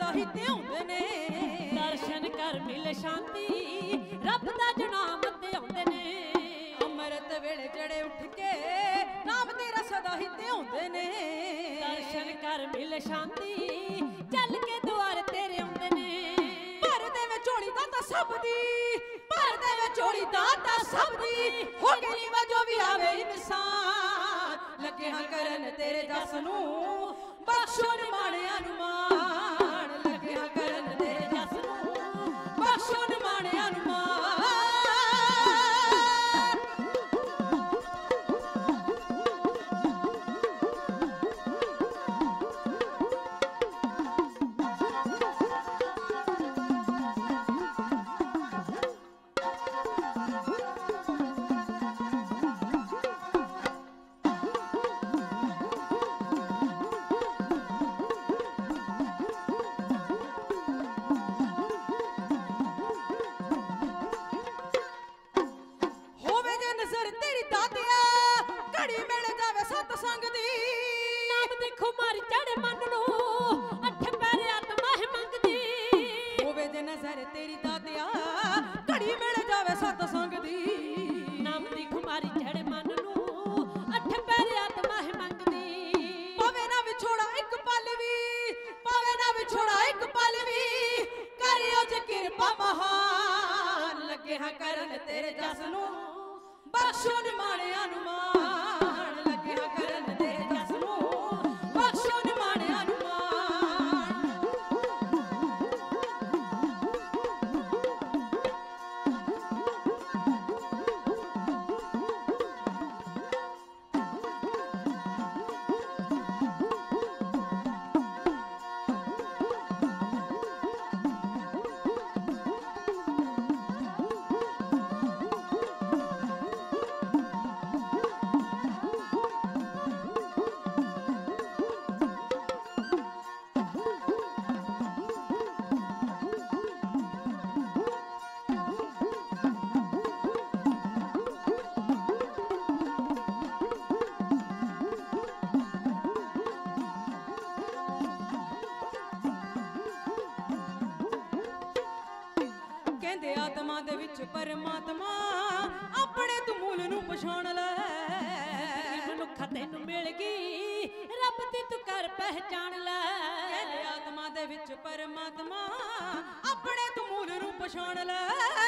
सदा ही ध्याउंदे ने। दर्शन कर मिल शांति रब दा जो नाम ते आउंदे ने। अमृत वेले जड़े उठ के नाम तेरा सदा ही ध्याउंदे ने। दर्शन कर मिल शांति चल के द्वार तेरे आउंदे ने। भर देवे झोली दाता सब दी, भर देवे झोली दाता सब दी। हो गई वजो भी आवे इंसान लगे हाँ करन तेरे जस नूं बख्शो निमाणिया नूं मान। लगे हाँ करन तेरे जस नूं बख्शो निमाणिया नूं मान। परमात्मा अपने तू मूल नूं पछाण लै। मनुखा तैनूं मिल गई रब दी तू कर पहचान लै। कहंदे आत्मा दे विच परमात्मा अपने तू मूल नूं पछाण लै।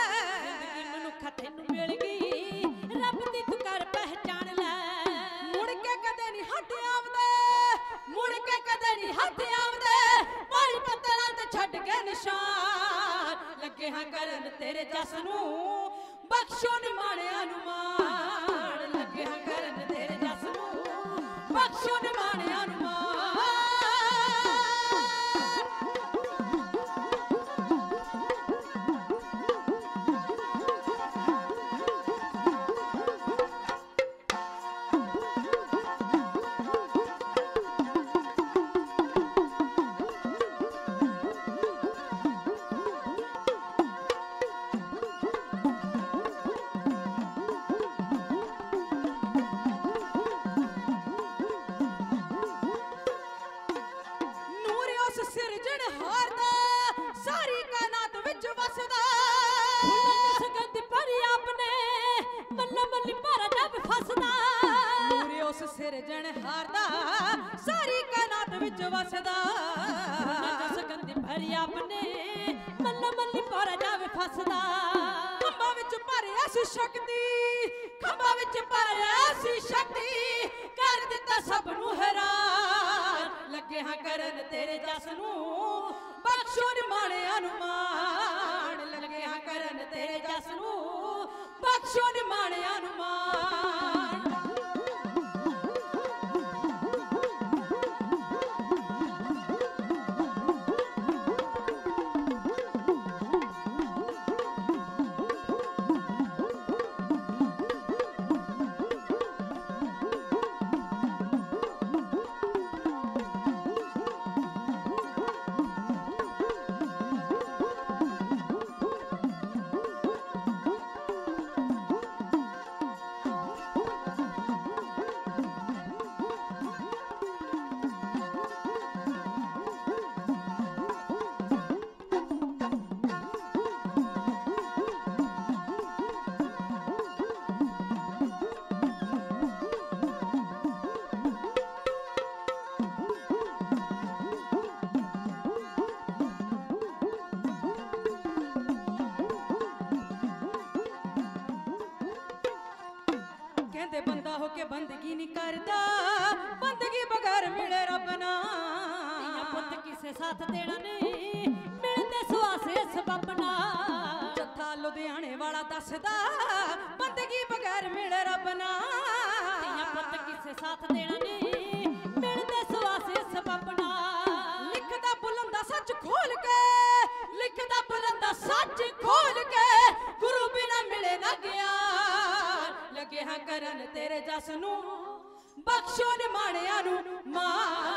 मनुखा तैनूं मिल गई रब दी तू कर पहचान लै। मुड़ के कदे नहीं हट आवदे, मुड़ के कदे नहीं हट आवदे। मारी पत्तरां ते छड्ड के निशान लगे हाँ करन तेरे जस नूं बख्शो निमाणिया नूं मान। लगे हाँ करन तेरे जस नूं बख्शो निमाणिया नूं मान। सिरजनहार दा सारी कायनात विच वसदा। सगंध भरी अपने मल्लो मल्ली पारा जावे फसदा। खंबा विच भर ऐसी शक्ति, खंबा विच भर ऐसी शक्ति कर दिता सब नूं हैरान। लगे हाँ करन तेरे जस नूं बख्शो निमाणिया नूं मान। लगे हाँ करन तेरे जस नूं बख्शो निमाणिया नूं मान। कहते बंदा होके बंदगी नहीं करता, बंदगी बगैर मिले रब ना। पुत किसे साथ देना नहीं, मिलते सुआसे सबब ना। जत्था लुधियाने वाला दसदा, बंदगी बगैर मिले रब ना। पुत किसे साथ देना नहीं, मिलते सुआसे सबब ना। लिखदा बुलंदा सच खोल के, लिखदा बुलंदा सच खोल के, गुरु बिना मिले ना गया। लगे हाँ करन तेरे जस नू, बख्शो निमाणियां नू मां।